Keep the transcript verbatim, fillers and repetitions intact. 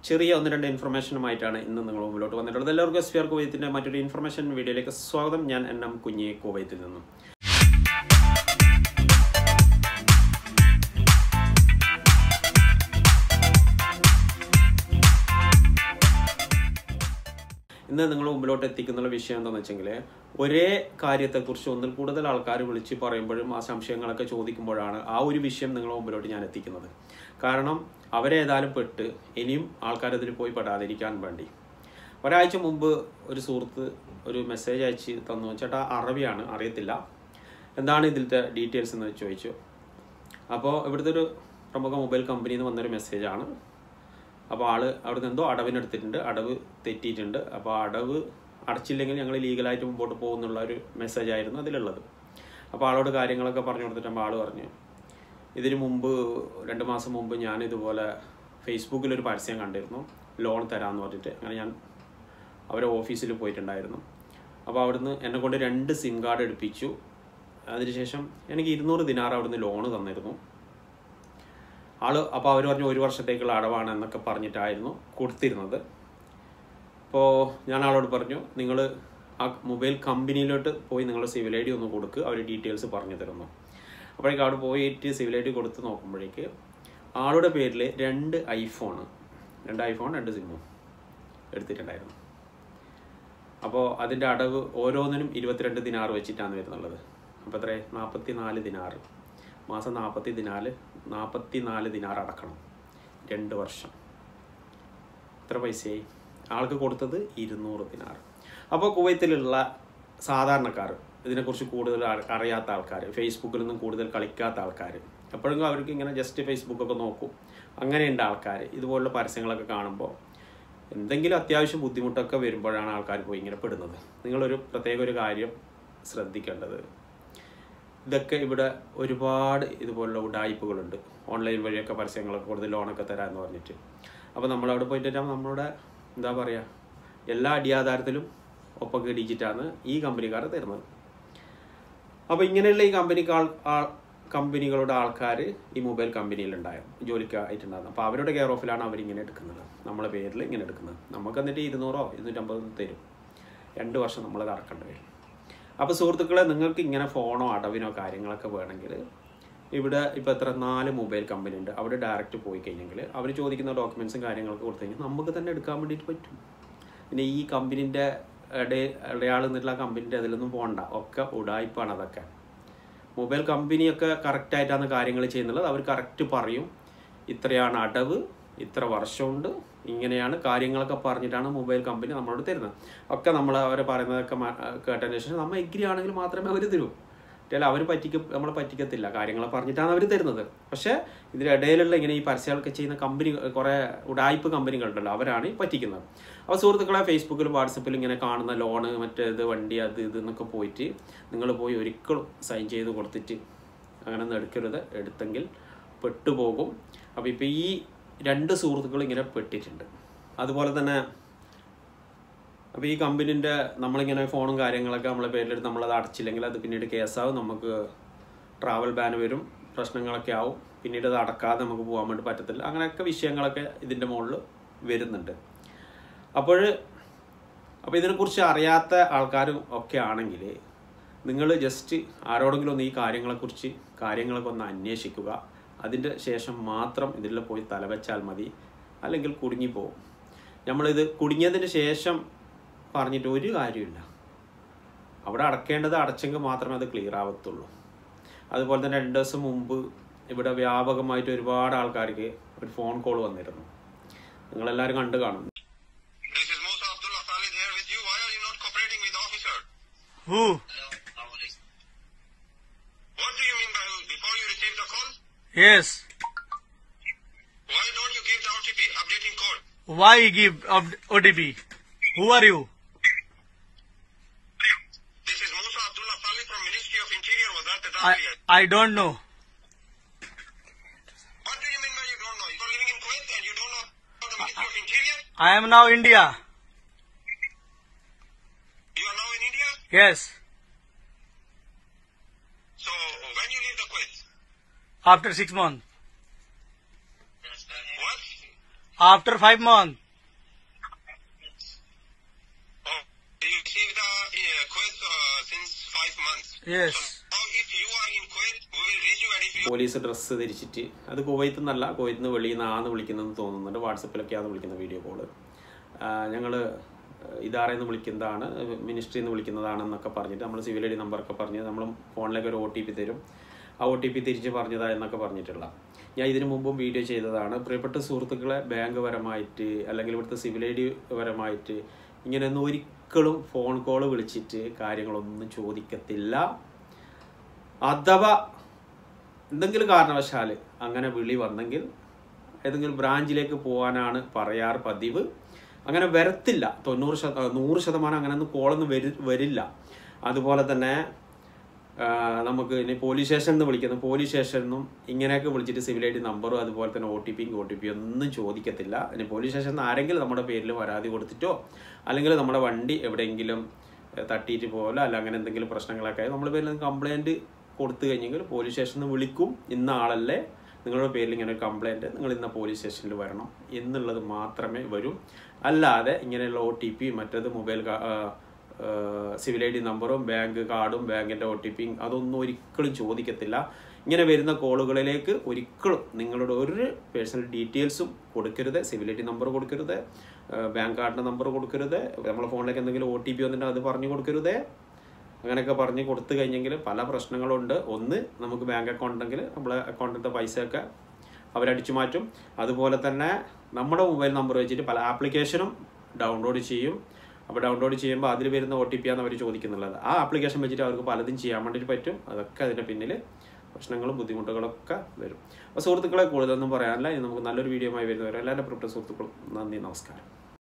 ചെറിയ ഒന്ന് രണ്ട് ഇൻഫർമേഷനുമായിട്ടാണ് ഇന്ന് നിങ്ങൾ മുമ്പിലോട്ട് വന്നിട്ടുള്ളത്. എല്ലാവർക്കും എസ് പി ആർ കുവൈത്തിൻ്റെ മറ്റൊരു ഇൻഫർമേഷൻ വീഡിയോയിലേക്ക് സ്വാഗതം. ഞാൻ എൻ എം കുഞ്ഞി കുവൈത്തിൽ നിന്നും. ഇന്ന് നിങ്ങൾ മുമ്പിലോട്ട് എത്തിക്കുന്ന വിഷയം എന്താണെന്ന് വെച്ചെങ്കിൽ, ഒരേ കാര്യത്തെക്കുറിച്ച് ഒന്നിൽ കൂടുതൽ ആൾക്കാർ വിളിച്ച് പറയുമ്പോഴും ആ സംശയങ്ങളൊക്കെ ചോദിക്കുമ്പോഴാണ് ആ ഒരു വിഷയം നിങ്ങളുടെ മുമ്പിലോട്ട് ഞാൻ എത്തിക്കുന്നത്. കാരണം അവരേതായാലും പെട്ട് ഇനിയും ആൾക്കാരതിൽ പോയി പെടാതിരിക്കാൻ വേണ്ടി ഒരാഴ്ച മുമ്പ് ഒരു സുഹൃത്ത് ഒരു മെസ്സേജ് അയച്ച് തന്നു. ചേട്ടാ, അറബിയാണ്, അറിയത്തില്ല, എന്താണ് ഇതിലത്തെ ഡീറ്റെയിൽസ് എന്ന് ചോദിച്ചു. അപ്പോൾ ഇവിടുത്തെ ഒരു പ്രമുഖ മൊബൈൽ കമ്പനിയിൽ നിന്ന് വന്നൊരു മെസ്സേജാണ്. അപ്പോൾ ആൾ അവിടെ നിന്ന് എന്തോ അടവിനെടുത്തിട്ടുണ്ട്, അടവ് തെറ്റിയിട്ടുണ്ട്, അപ്പോൾ അടവ് അടച്ചില്ലെങ്കിൽ ഞങ്ങൾ ലീഗലായിട്ട് മുമ്പോട്ട് പോകുന്നുള്ള ഒരു മെസ്സേജായിരുന്നു അതിലുള്ളത്. അപ്പോൾ ആളോട് കാര്യങ്ങളൊക്കെ പറഞ്ഞു കൊടുത്തിട്ടുമ്പോൾ ആൾ പറഞ്ഞു, ഇതിന് മുമ്പ് രണ്ട് മാസം മുമ്പ് ഞാനിതുപോലെ ഫേസ്ബുക്കിലൊരു പരസ്യം കണ്ടിരുന്നു, ലോൺ തരാമെന്ന് പറഞ്ഞിട്ട്. അങ്ങനെ ഞാൻ അവരെ ഓഫീസിൽ പോയിട്ടുണ്ടായിരുന്നു. അപ്പോൾ അവിടുന്ന് എന്നെ കൊണ്ട് രണ്ട് സിം കാർഡ് എടുപ്പിച്ചു. അതിനുശേഷം എനിക്ക് ഇരുന്നൂറ് ദിനാർ അവിടുന്ന് ലോണ് തന്നിരുന്നു ആൾ. അപ്പോൾ അവർ പറഞ്ഞു ഒരു വർഷത്തേക്കുള്ള അടവാണ് എന്നൊക്കെ പറഞ്ഞിട്ടായിരുന്നു കൊടുത്തിരുന്നത്. അപ്പോൾ ഞാൻ ആളോട് പറഞ്ഞു, നിങ്ങൾ ആ മൊബൈൽ കമ്പനിയിലോട്ട് പോയി നിങ്ങൾ സിവിൽ ഐ ഡി ഒന്ന് കൊടുക്കുക, അവർ ഡീറ്റെയിൽസ് പറഞ്ഞു തരുന്നു. അപ്പോഴേക്കും അവിടെ പോയിട്ട് സിവിൽ ഐ ഡി കൊടുത്ത് നോക്കുമ്പോഴേക്ക് ആളുടെ പേരിൽ രണ്ട് ഐഫോണ് രണ്ട് ഐഫോൺ രണ്ട് സിമ്മും എടുത്തിട്ടുണ്ടായിരുന്നു. അപ്പോൾ അതിൻ്റെ അടവ് ഓരോന്നിനും ഇരുപത്തിരണ്ട് ദിനാർ വെച്ചിട്ടാണ് വരുന്നുള്ളത്. അപ്പോൾ എത്ര? നാൽപ്പത്തി നാല് ദിനാർ മാസം നാൽപ്പത്തി ദിനാല് നാൽപ്പത്തി നാല് ദിനാർ അടക്കണം, രണ്ട് വർഷം. എത്ര പൈസയായി? ആൾക്ക് കൊടുത്തത് ഇരുന്നൂറ് ദിനാർ. അപ്പോൾ കുവൈത്തിലുള്ള സാധാരണക്കാർ, ഇതിനെക്കുറിച്ച് കൂടുതൽ അറിയാത്ത ആൾക്കാർ, ഫേസ്ബുക്കിൽ നിന്നും കൂടുതൽ കളിക്കാത്ത ആൾക്കാർ, എപ്പോഴെങ്കിലും അവർക്ക് ഇങ്ങനെ ജസ്റ്റ് ഫേസ്ബുക്കൊക്കെ നോക്കും, അങ്ങനെയുണ്ട് ആൾക്കാർ. ഇതുപോലുള്ള പരസ്യങ്ങളൊക്കെ കാണുമ്പോൾ എന്തെങ്കിലും അത്യാവശ്യം ബുദ്ധിമുട്ടൊക്കെ വരുമ്പോഴാണ് ആൾക്കാർ പോയി ഇങ്ങനെ പെടുന്നത്. നിങ്ങളൊരു പ്രത്യേക ഒരു കാര്യം ശ്രദ്ധിക്കേണ്ടത്, ഇതൊക്കെ ഇവിടെ ഒരുപാട് ഇതുപോലുള്ള ഉഡായിപ്പുകളുണ്ട്. ഓൺലൈൻ വഴിയൊക്കെ പരസ്യങ്ങളൊക്കെ കൊടുത്ത് ലോണൊക്കെ തരാമെന്ന് പറഞ്ഞിട്ട്. അപ്പോൾ നമ്മളവിടെ പോയിട്ട് നമ്മളുടെ എന്താ പറയുക, എല്ലാ അടിയാധാരത്തിലും ഒപ്പൊക്കെ ഇടിച്ചിട്ടാണ് ഈ കമ്പനിക്കാർ തരുന്നത്. അപ്പോൾ ഇങ്ങനെയുള്ള ഈ കമ്പനിക്കാൾ കമ്പനികളുടെ ആൾക്കാർ ഈ മൊബൈൽ കമ്പനിയിലുണ്ടാകും, ജോലിക്കായിട്ടുണ്ടാകും. അപ്പോൾ അവരുടെ കെയർ ഓഫിലാണ് അവരിങ്ങനെ എടുക്കുന്നത്, നമ്മളെ പേരിൽ ഇങ്ങനെ എടുക്കുന്നത്. നമുക്ക് എന്നിട്ട് ഇരുന്നൂറോ ഇരുന്നൂറ്റമ്പതോ തരും, രണ്ട് വർഷം നമ്മളത് അടക്കേണ്ടി വരും. അപ്പോൾ സുഹൃത്തുക്കളെ, നിങ്ങൾക്ക് ഇങ്ങനെ ഫോണോ അടവിനോ കാര്യങ്ങളൊക്കെ വേണമെങ്കിൽ ഇവിടെ ഇപ്പോൾ എത്ര നാല് മൊബൈൽ കമ്പനി ഉണ്ട്. അവിടെ ഡയറക്റ്റ് പോയി കഴിഞ്ഞെങ്കിൽ അവർ ചോദിക്കുന്ന ഡോക്യുമെൻറ്റ്സും കാര്യങ്ങളൊക്കെ കൊടുത്തു കഴിഞ്ഞാൽ നമുക്ക് തന്നെ എടുക്കാൻ വേണ്ടിയിട്ട് പറ്റും. പിന്നെ ഈ കമ്പനീൻ്റെ ഇടയിൽ ഇടയാൾ എന്നിട്ടുള്ള കമ്പനീൻ്റെ അതിലൊന്നും പോകണ്ട, ഒക്കെ ഉടായ്പാണ് അതൊക്കെ. മൊബൈൽ കമ്പനിയൊക്കെ കറക്റ്റായിട്ടാണ് കാര്യങ്ങൾ ചെയ്യുന്നുള്ളത്. അവർ കറക്റ്റ് പറയും, ഇത്രയാണ് അടവ്, ഇത്ര വർഷമുണ്ട്, ഇങ്ങനെയാണ് കാര്യങ്ങളൊക്കെ പറഞ്ഞിട്ടാണ് മൊബൈൽ കമ്പനി നമ്മളോട് തരുന്നത്. ഒക്കെ നമ്മൾ അവർ പറയുന്നതൊക്കെ കേട്ടതിന് ശേഷം നമ്മൾ എഗ്രി ആണെങ്കിൽ മാത്രമേ അവർ തരൂ. അല്ല, അവർ പറ്റിക്ക നമ്മളെ പറ്റിക്കത്തില്ല, കാര്യങ്ങൾ പറഞ്ഞിട്ടാണ് അവർ തരുന്നത്. പക്ഷേ ഇതിനിടയിലുള്ള ഇങ്ങനെ ഈ പരസ്യങ്ങളൊക്കെ ചെയ്യുന്ന കമ്പനി, കുറേ ഉടായ്പ് കമ്പനികളുണ്ടല്ലോ, അവരാണ് ഈ പറ്റിക്കുന്നത്. അപ്പോൾ സുഹൃത്തുക്കളെ, ഫേസ്ബുക്കിലും വാട്സപ്പിലും ഇങ്ങനെ കാണുന്ന ലോണ്, മറ്റേത് വണ്ടി, അത് ഇത് എന്നൊക്കെ പോയിട്ട് നിങ്ങൾ പോയി ഒരിക്കലും സൈൻ ചെയ്ത് കൊടുത്തിട്ട് അങ്ങനെ ഒന്നും എടുക്കരുത്. എടുത്തെങ്കിൽ പെട്ടുപോകും. അപ്പോൾ ഇപ്പോൾ ഈ രണ്ട് സുഹൃത്തുക്കൾ ഇങ്ങനെ പെട്ടിട്ടുണ്ട്. അതുപോലെ തന്നെ അപ്പോൾ ഈ കമ്പനീൻ്റെ നമ്മളിങ്ങനെ ഫോണും കാര്യങ്ങളൊക്കെ നമ്മളെ പേരിലെടുത്ത് നമ്മളത് അടച്ചില്ലെങ്കിൽ അത് പിന്നീട് കേസാവും, നമുക്ക് ട്രാവൽ ബാൻ വരും, പ്രശ്നങ്ങളൊക്കെ ആവും, പിന്നീട് അത് അടക്കാതെ നമുക്ക് പോകാൻ വേണ്ടി പറ്റത്തില്ല. അങ്ങനെയൊക്കെ വിഷയങ്ങളൊക്കെ ഇതിൻ്റെ മുകളിൽ വരുന്നുണ്ട്. അപ്പോൾ അപ്പോൾ ഇതിനെക്കുറിച്ച് അറിയാത്ത ആൾക്കാരും ഒക്കെ ആണെങ്കിൽ നിങ്ങൾ ജസ്റ്റ് ആരോടെങ്കിലും ഒന്ന് ഈ കാര്യങ്ങളെക്കുറിച്ച് കാര്യങ്ങളൊക്കെ ഒന്ന് അന്വേഷിക്കുക. അതിൻ്റെ ശേഷം മാത്രം ഇതിൽ പോയി തലവെച്ചാൽ മതി, അല്ലെങ്കിൽ കുടുങ്ങിപ്പോവും. നമ്മളിത് കുടുങ്ങിയതിന് ശേഷം പറഞ്ഞിട്ട് ഒരു കാര്യമില്ല. അവിടെ അടക്കേണ്ടത് അടച്ചെങ്കിൽ മാത്രമേ അത് ക്ലിയർ ആവത്തുള്ളൂ. അതുപോലെ തന്നെ രണ്ട് ദിവസം മുമ്പ് ഇവിടെ വ്യാപകമായിട്ട് ഒരുപാട് ആൾക്കാർക്ക് ഒരു ഫോൺ കോൾ വന്നിരുന്നു. നിങ്ങളെല്ലാവരും കണ്ടു കാണും. Yes. Why don't you give the O T P, updating code? Why give O T P? Who are you? This is Musa Abdullah Salih from Ministry of Interior. Was that the I, I don't know. What do you mean by you don't know? You're living in Kuwait and you don't know the Ministry of Interior? I am now India. You are now in India? Yes. So when you leave the Kuwait? After six months. What? After five months. Oh, you received the uh, Kuwait uh, since five months. Yes. So now if you are in Kuwait, we will reach you, and if you police dress ധരിച്ചിട്ട് അത് Kuwait നിന്നല്ല, Kuwait നിന്ന് വെളിയിൽ നിന്നാണ് വിളിക്കുന്നതെന്ന് തോന്നുന്നുണ്ട്. വാട്സപ്പിലൊക്കെയാണ് വിളിക്കുന്ന video call. ഞങ്ങൾ ഇതാറിൽ നിന്ന് വിളിക്കുന്നതാണ്, മിനിസ്ട്രിയിൽ നിന്ന് വിളിക്കുന്നതാണെന്നൊക്കെ പറഞ്ഞിട്ട് നമ്മൾ സിവിൽ ഐ ഡി നമ്പറൊക്കെ പറഞ്ഞ് നമ്മൾ ഫോണിലേക്ക് ഒരു ഒ ടി പി തരും. ആ ഒ ടി പി തിരിച്ച് പറഞ്ഞതാ എന്നൊക്കെ പറഞ്ഞിട്ടുള്ള ഞാൻ ഇതിനു മുമ്പും വീഡിയോ ചെയ്തതാണ്. പ്രിയപ്പെട്ട സുഹൃത്തുക്കളെ, ബാങ്ക് പരമായിട്ട് അല്ലെങ്കിൽ ഇവിടുത്തെ സിവിൽ ഐ ഡി പരമായിട്ട് ഇങ്ങനെയൊന്നും ഒരിക്കലും ഫോൺ കോൾ വിളിച്ചിട്ട് കാര്യങ്ങളൊന്നും ചോദിക്കത്തില്ല. അഥവാ എന്തെങ്കിലും കാരണവശാൽ അങ്ങനെ വിളി വന്നെങ്കിൽ ഏതെങ്കിലും ബ്രാഞ്ചിലേക്ക് പോകാനാണ് പറയാറ് പതിവ്. അങ്ങനെ വരത്തില്ല, തൊണ്ണൂറ് ശത നൂറ് ശതമാനം അങ്ങനെയൊന്നും കോളൊന്നും വരി വരില്ല. അതുപോലെ തന്നെ നമുക്ക് ഇനി പോലീസ് സ്റ്റേഷനിൽ നിന്ന് വിളിക്കുന്നു, പോലീസ് സ്റ്റേഷനിൽ നിന്നും ഇങ്ങനെയൊക്കെ വിളിച്ചിട്ട് സിവിൽ ഐ ഡി നമ്പറും അതുപോലെ തന്നെ ഒ ടി പിയും ഒ ടി പി ഒന്നും ചോദിക്കത്തില്ല. ഇനി പോലീസ് സ്റ്റേഷനിൽ നിന്ന് ആരെങ്കിലും നമ്മുടെ പേരിൽ പരാതി കൊടുത്തിട്ടോ അല്ലെങ്കിൽ നമ്മുടെ വണ്ടി എവിടെയെങ്കിലും തട്ടിയിട്ട് പോകലോ അല്ല അങ്ങനെ എന്തെങ്കിലും പ്രശ്നങ്ങളൊക്കെ നമ്മുടെ പേരിൽ കംപ്ലയിൻറ്റ് കൊടുത്തു കഴിഞ്ഞെങ്കിൽ പോലീസ് സ്റ്റേഷനിൽ നിന്ന് വിളിക്കും. ഇന്ന ആളല്ലേ, നിങ്ങളുടെ പേരിൽ ഇങ്ങനെ ഒരു കംപ്ലയിൻറ്റ്, നിങ്ങൾ ഇന്ന പോലീസ് സ്റ്റേഷനിൽ വരണം എന്നുള്ളത് മാത്രമേ വരും. അല്ലാതെ ഇങ്ങനെയുള്ള ഒ ടി പി മറ്റേത് മൊബൈൽ സിവിൽ ഐ ഡി നമ്പറും ബാങ്ക് കാർഡും ബാങ്കിൻ്റെ ഒ ടി പിയും അതൊന്നും ഒരിക്കലും ചോദിക്കത്തില്ല. ഇങ്ങനെ വരുന്ന കോളുകളിലേക്ക് ഒരിക്കലും നിങ്ങളുടെ ഒരു പേഴ്സണൽ ഡീറ്റെയിൽസും കൊടുക്കരുത്. സിവിൽ ഐ ഡി നമ്പർ കൊടുക്കരുത്, ബാങ്ക് കാർഡിൻ്റെ നമ്പർ കൊടുക്കരുത്, നമ്മളെ ഫോണിലേക്ക് എന്തെങ്കിലും ഒ ടി പി വന്നിട്ട് അത് പറഞ്ഞു കൊടുക്കരുത്. അങ്ങനെയൊക്കെ പറഞ്ഞ് കൊടുത്തു കഴിഞ്ഞെങ്കിൽ പല പ്രശ്നങ്ങളുണ്ട്. ഒന്ന്, നമുക്ക് ബാങ്ക് അക്കൗണ്ട് ഉണ്ടെങ്കിൽ നമ്മളെ അക്കൗണ്ടിലത്തെ പൈസയൊക്കെ അവരടിച്ചു മാറ്റും. അതുപോലെ തന്നെ നമ്മുടെ മൊബൈൽ നമ്പർ വെച്ചിട്ട് പല ആപ്ലിക്കേഷനും ഡൗൺലോഡ് ചെയ്യും. അപ്പോൾ ഡൗൺലോഡ് ചെയ്യുമ്പോൾ അതിൽ വരുന്ന ഒ ടി പി ആണ് അവർ ചോദിക്കുന്നുള്ളത്. ആ ആപ്ലിക്കേഷൻ വെച്ചിട്ട് അവർക്ക് പലതും ചെയ്യാൻ വേണ്ടിയിട്ട് പറ്റും. അതൊക്കെ അതിൻ്റെ പിന്നിൽ പ്രശ്നങ്ങളും ബുദ്ധിമുട്ടുകളൊക്കെ വരും. അപ്പോൾ സുഹൃത്തുക്കളെ കൂടുതലൊന്നും പറയാനില്ല. ഇനി നമുക്ക് നല്ലൊരു വീഡിയോ ആയി വരുന്നവരെ എല്ലാവരുടെ പ്രിയപ്പെട്ട സുഹൃത്തുക്കളും നന്ദി, നമസ്കാരം.